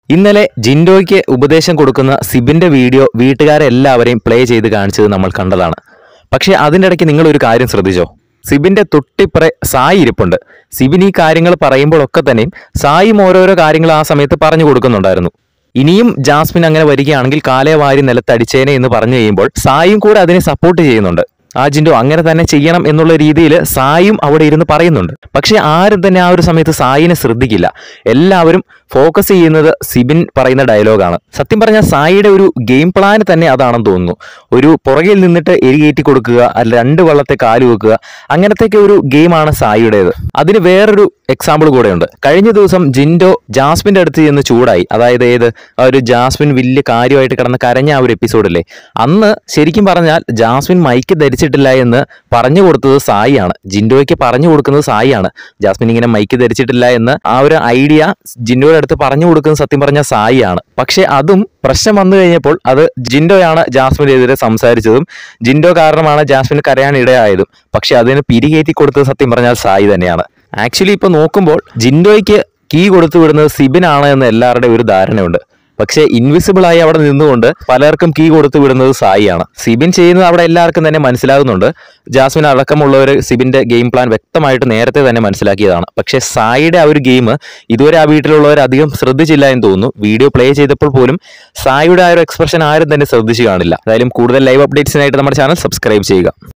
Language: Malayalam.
ഇന്നലെ ജിൻഡോയ്ക്ക് ഉപദേശം കൊടുക്കുന്ന സിബിന്റെ വീഡിയോ വീട്ടുകാരെല്ലാവരെയും പ്ലേ ചെയ്ത് കാണിച്ചത് നമ്മൾ കണ്ടതാണ്. പക്ഷേ അതിൻ്റെ ഇടയ്ക്ക് നിങ്ങളൊരു കാര്യം ശ്രദ്ധിച്ചോ? സിബിന്റെ തൊട്ടിപ്പുറേ സായി ഇരിപ്പുണ്ട്. സിബിൻ ഈ കാര്യങ്ങൾ പറയുമ്പോഴൊക്കെ തന്നെയും സായിയും ഓരോരോ കാര്യങ്ങൾ ആ സമയത്ത് പറഞ്ഞു കൊടുക്കുന്നുണ്ടായിരുന്നു. ഇനിയും ജാസ്മിൻ അങ്ങനെ വരികയാണെങ്കിൽ കാലേ വാരി നിലത്തടിച്ചേനെ എന്ന് പറഞ്ഞു കഴിയുമ്പോൾ സായിയും കൂടെ അതിനെ സപ്പോർട്ട് ചെയ്യുന്നുണ്ട്. ആ ജിൻഡോ അങ്ങനെ തന്നെ ചെയ്യണം എന്നുള്ള രീതിയിൽ സായും അവിടെ ഇരുന്ന് പറയുന്നുണ്ട്. പക്ഷെ ആരും തന്നെ ആ ഒരു സമയത്ത് സായിനെ ശ്രദ്ധിക്കില്ല. എല്ലാവരും ഫോക്കസ് ചെയ്യുന്നത് സിബിൻ പറയുന്ന ഡയലോഗാണ്. സത്യം പറഞ്ഞാൽ സായിയുടെ ഒരു ഗെയിം പ്ലാൻ തന്നെ അതാണെന്ന് തോന്നുന്നു. ഒരു പുറകിൽ നിന്നിട്ട് എരികേറ്റി കൊടുക്കുക, അല്ല 2 വള്ളത്തെ കാല് വെക്കുക, അങ്ങനത്തെയൊക്കെ ഒരു ഗെയിമാണ് സായിയുടേത്. അതിന് വേറൊരു എക്സാമ്പിൾ കൂടെയുണ്ട്. കഴിഞ്ഞ ദിവസം ജിൻഡോ ജാസ്മിന്റെ അടുത്ത് ചെന്ന് ചൂടായി. അതായത് ആ ഒരു ജാസ്മിൻ വലിയ കാര്യമായിട്ട് കിടന്ന് കരഞ്ഞ ആ ഒരു എപ്പിസോഡില്ലേ, അന്ന് ശരിക്കും പറഞ്ഞാൽ ജാസ്മിൻ മൈക്ക് ധരിച്ചിട്ടില്ല എന്ന് പറഞ്ഞു കൊടുത്തത് സായിയാണ്. ജിൻഡോയ്ക്ക് പറഞ്ഞു കൊടുക്കുന്നത് സായിയാണ്. ജാസ്മിൻ ഇങ്ങനെ മൈക്ക് ധരിച്ചിട്ടില്ല എന്ന് ആ ഒരു ഐഡിയ ജിൻഡോയുടെ അടുത്ത് പറഞ്ഞു കൊടുക്കുന്നത് സത്യം പറഞ്ഞ സായിയാണ്. പക്ഷെ അതും പ്രശ്നം വന്നു കഴിഞ്ഞപ്പോൾ അത് ജിൻഡോയാണ് ജാസ്മിനെതിരെ സംസാരിച്ചതും ജിൻഡോ കാരണമാണ് ജാസ്മിന് കരയാൻ ഇടയായതും. പക്ഷെ അതിന് പിരികേറ്റി കൊടുത്തത് സത്യം പറഞ്ഞാൽ സായി തന്നെയാണ്. ആക്ച്വലി ഇപ്പൊ നോക്കുമ്പോൾ ജിൻഡോയ്ക്ക് കീ കൊടുത്തു വിടുന്നത് സിബിനാണ് എന്ന് എല്ലാവരുടെയും ഒരു ധാരണയുണ്ട്. പക്ഷേ ഇൻവിസിബിൾ ആയി അവിടെ നിന്നുകൊണ്ട് പലർക്കും കീ കൊടുത്തു വിടുന്നത് സായിയാണ്. സിബിൻ ചെയ്യുന്നത് അവിടെ എല്ലാവർക്കും തന്നെ മനസ്സിലാകുന്നുണ്ട്. ജാസ്മിൻ അടക്കമുള്ളവർ സിബിന്റെ ഗെയിം പ്ലാൻ വ്യക്തമായിട്ട് നേരത്തെ തന്നെ മനസ്സിലാക്കിയതാണ്. പക്ഷേ സായിയുടെ ആ ഒരു ഗെയിം ഇതുവരെ ആ വീട്ടിലുള്ളവർ അധികം ശ്രദ്ധിച്ചില്ല എന്ന് തോന്നുന്നു. വീഡിയോ പ്ലേ ചെയ്തപ്പോൾ പോലും സായിയുടെ ആ ഒരു എക്സ്പ്രഷൻ ആരും തന്നെ ശ്രദ്ധിച്ചു കാണില്ല. എന്തായാലും കൂടുതൽ ലൈവ് അപ്ഡേറ്റ്സിനായിട്ട് നമ്മുടെ ചാനൽ സബ്സ്ക്രൈബ് ചെയ്യുക.